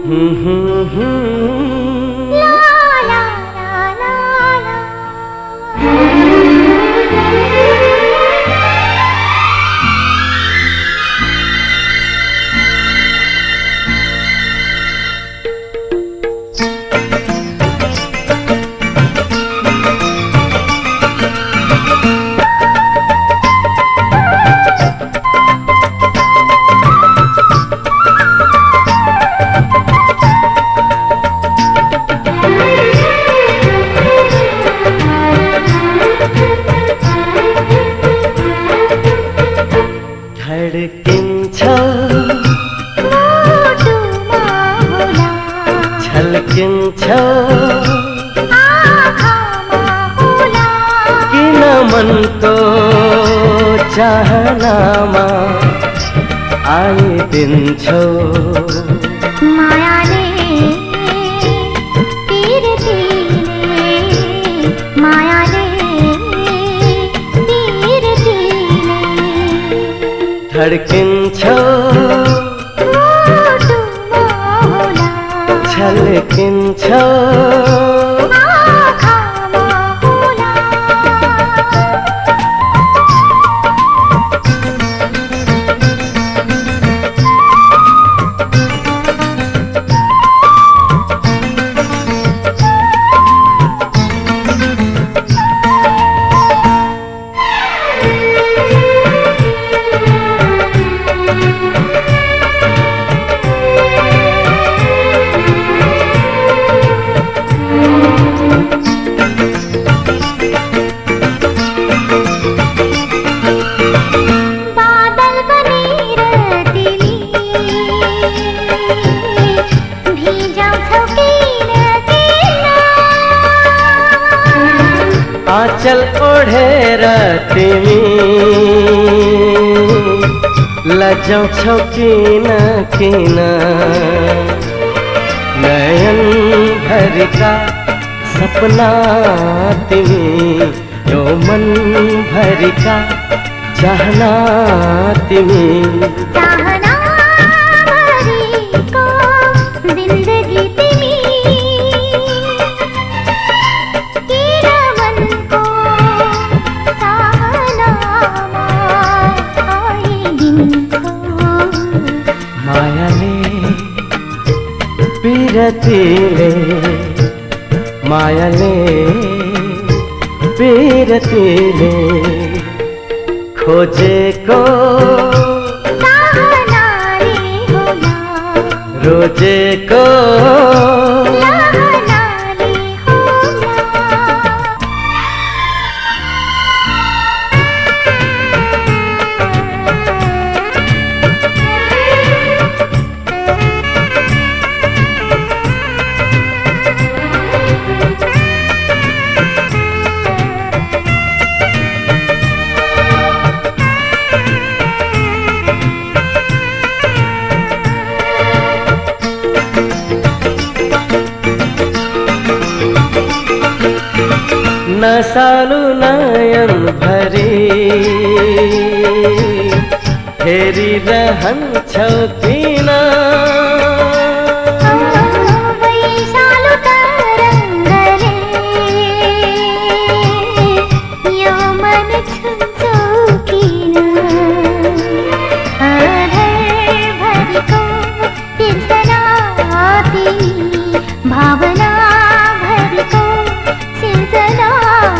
छल्किन्छ किन मनको चाहनामा आइदिन्छौ मायाले पिरतीले मायाले पिरतीले धड्किन्छौ छल्किन्छौ आँचल ओढेर तिमी लजाउँछौ किन किन नयन भरिका सपना तिमी यो मन भरिका चाहना तिमी चाहना भरिको जिन्दगी तिमी पिरतीले मायाले पिरतीले खोजेको चाहनाले होला रोजेको चाहनाले होला नसालु नयन भरी हेरिरहन्छौ किन वैशालु तरङ्गले यो मन छुन्छौ किन भरिको तिर्सना तिमी भावना भरिको सिर्जना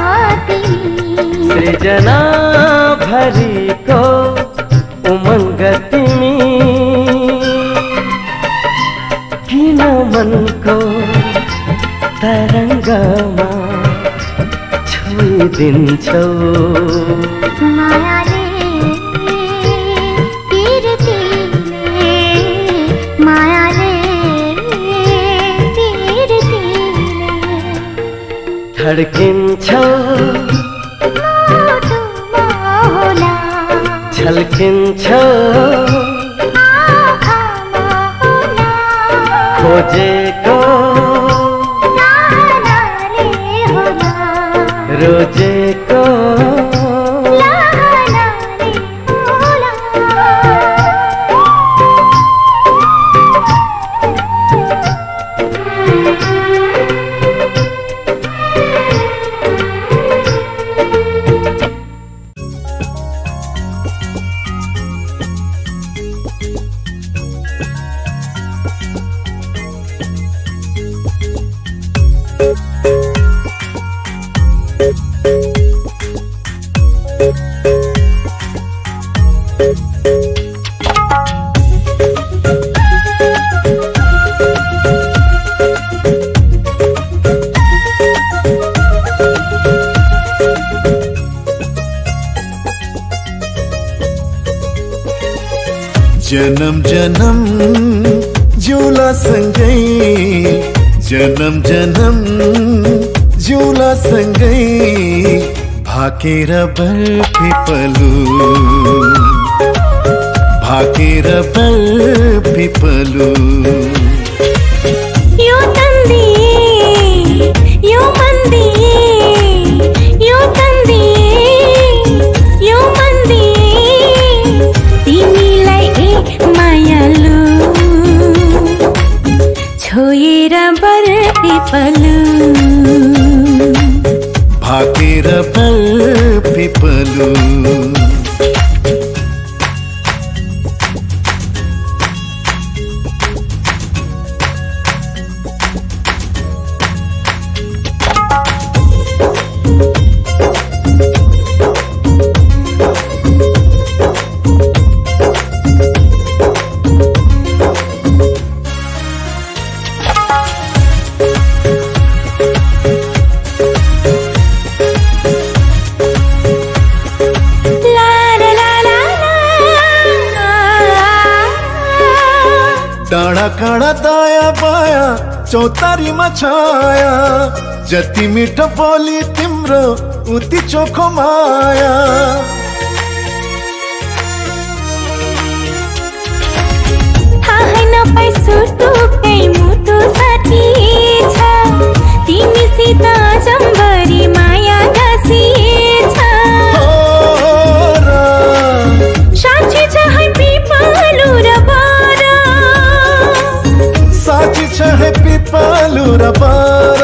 सृजना भरिको उमङ्ग तिमी किन मनको तरङ्गमा छोइदिन्छौ मायाले पिरतीले मायाले पिरतीले धड्किन्छौ छल्किन्छौ खोजेको रोजेको जन्म जन्म जिउला सँगै, जन्म जन्म जिउला सँगै, भाकेर बरपिपलु, भाकेर बरपिपलु। यो तन्दी यो मन्दी, यो तन्दी यो मन्दी, तिमीलाई ए मायालु, छोएर बरपिपलु, भाकेर बरपिपलु। डाँडा काँडा दाया बाया चौतारीमा छाया, जति मिठो बोली तिम्रो उति चोखो माया। थाहै नपाई सुटुकै मुटु साथी छ, तिमीसित जम्बरी माया गाँसिएछ। साँच्ची छ है पिपलु र बर, साँच्ची छ है पिपलु र बर।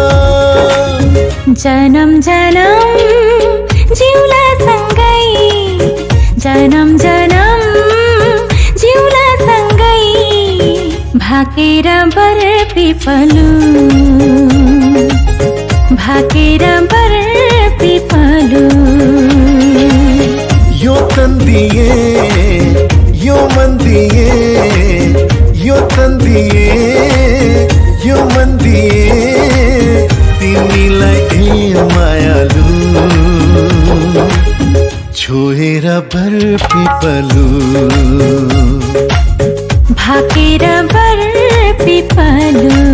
जन्म जन्म जिउला सँगै, जन्म जन्म जिउला सँगै, भाकेर बरपिपलु, भाकेर बरपिपलु। यो तन्दिए यो मन्दिए, यो तन्दिए यो मन्दिए, तिमीलाई ए मायालु, छोएर बरपिपलु, भाकेर बरपिपलु।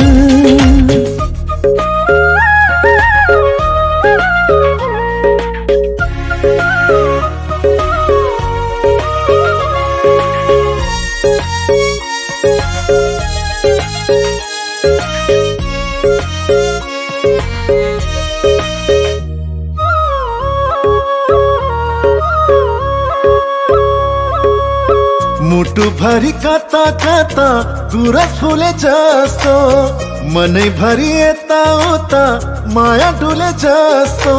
मुटु भरि कता कता गुरस फुले जस्तो, मनै भरि यता उता माया डुले जस्तो।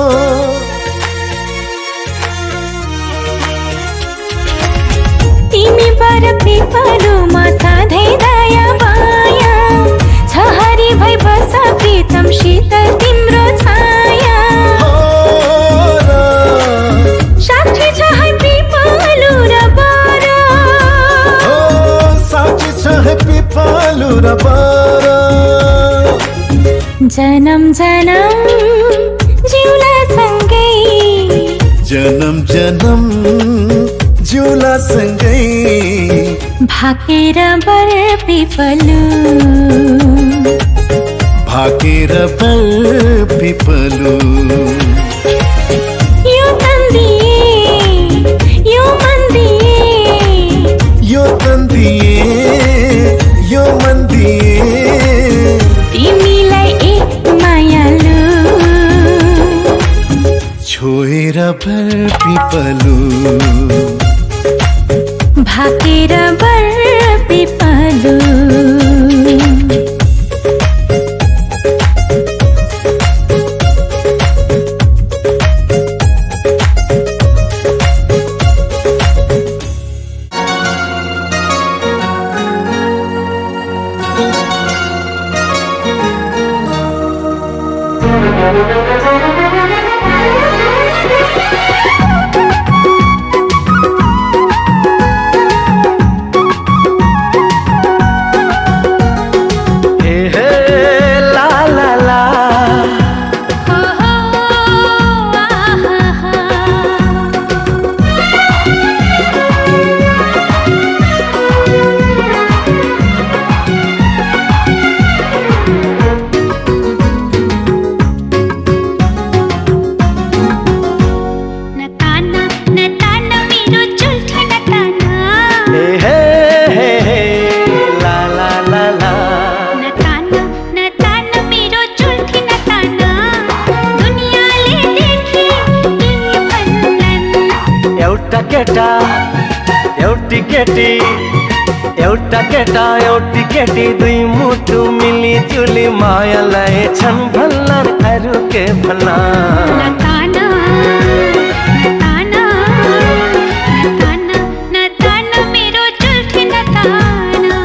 तिमी बरपिपलुमा सधैँ दया माया, छहरी भई बस प्रीतम शीतल तिम्रो छाया। साक्षी छ है पिपलु र बर, साक्षी छ है पिपलु र बर। जन्म जन्म जिउला सँगै, जन्म जन्म जिउला सँगै, भाकेर बरपिपलु, भाकेर बरपिपलु। यो तन्दी यो मन्दी, यो तन्दिए यो मन्दिए, तिमीलाई ए मायालु, छोएर बरपिपलु, भाकेर बरपिपलु। केटा एउटी केटी एउटा केटा एउटी केटी दुई मुटु मिली जुली मायालाई छन् भल्लान् अरु के भल्ला नताना नताना नताना नताना मेरो जुल्फी नताना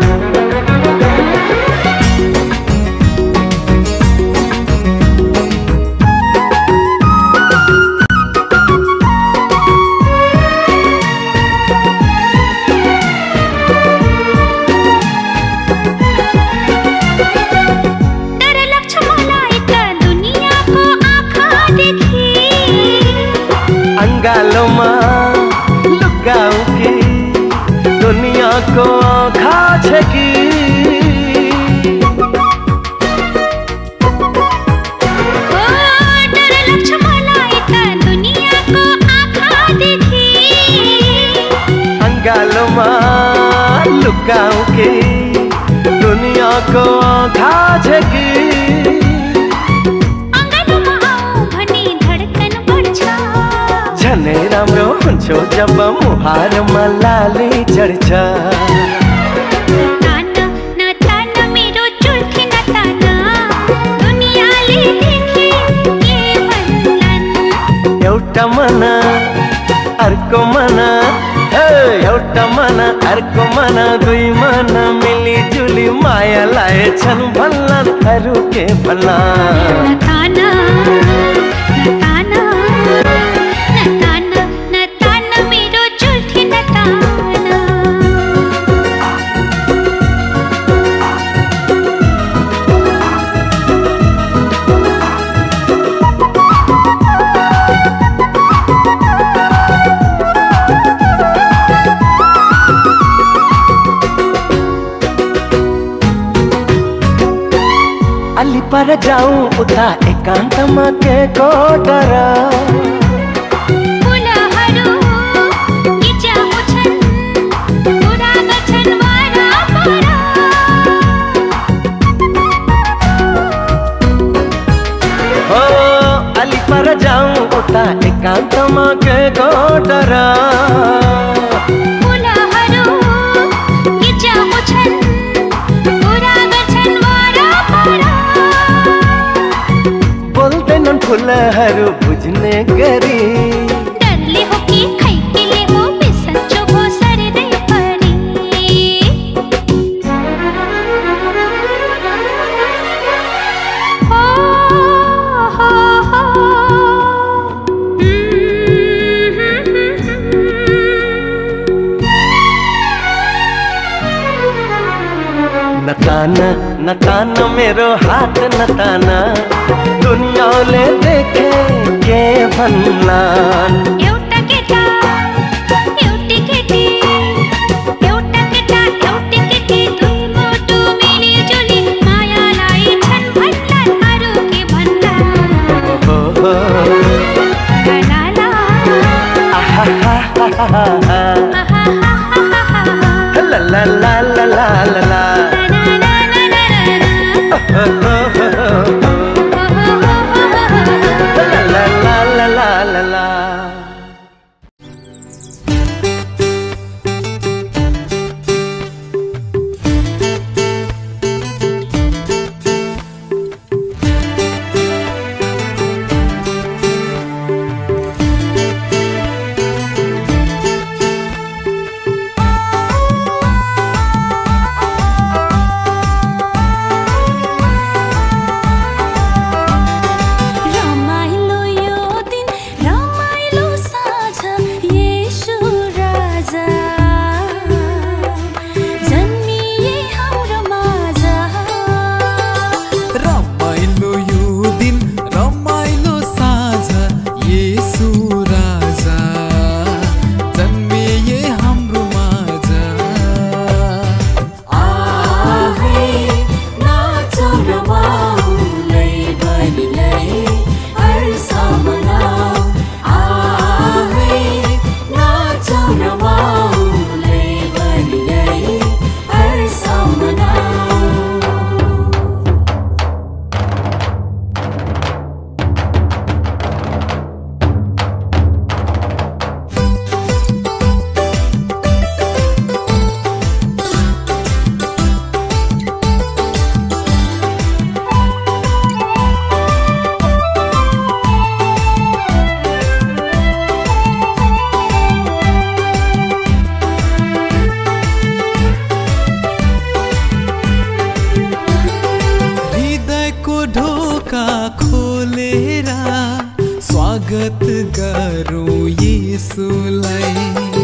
अंगालोमा लुकाऊ कि दुनिया को आँखा छे कि डर लाग्छ मलाई त दुनियाको आँखा देखी अंगालोमा लुकाऊ कि दुनिया को आँखा छे कि झनै राम्रो हुन्छौ जब मुहारमा लाली चढ्छ नताना नताना मेरो जुल्फी नताना दुनियाले देखे के भन्लान् एउटा मन अर्को मन एउटा मन अर्को मन दुई मन मिली जुली मायालाई छन् भल्लान् अरु के भल्ला नताना नताना नताना नताना मेरो जुल्फी नताना अलि पर जाऊं उता एकान्तमा के को डर फुलहरू गिज्याएको छन् कुरा गर्छन् वरपर हो अलि पर जाऊं उता एकान्तमा के को डर फुलहरू गिज्याएको छन् कुरा गर्छन् वरपर बोल्दैनन् फुलहरू बुझ्ने गरी डरले हो कि खैकेले हो बिसन्चो हो सरदै परी हो हो हो नताना नताना मेरो हात नताना दुनियाले देखे के भन्लान् एउटा केटा एउटी केटी एउटा केटा एउटी केटी दुई मुटु मिली जुली मायालाई छन् भन्लान् अरु के भन्लान् हो हो ला ला आहाहाहाहा ला ला ला ला ला ला ला ला ला ला ला ला ला स्वागत गरौँ येशुलाई।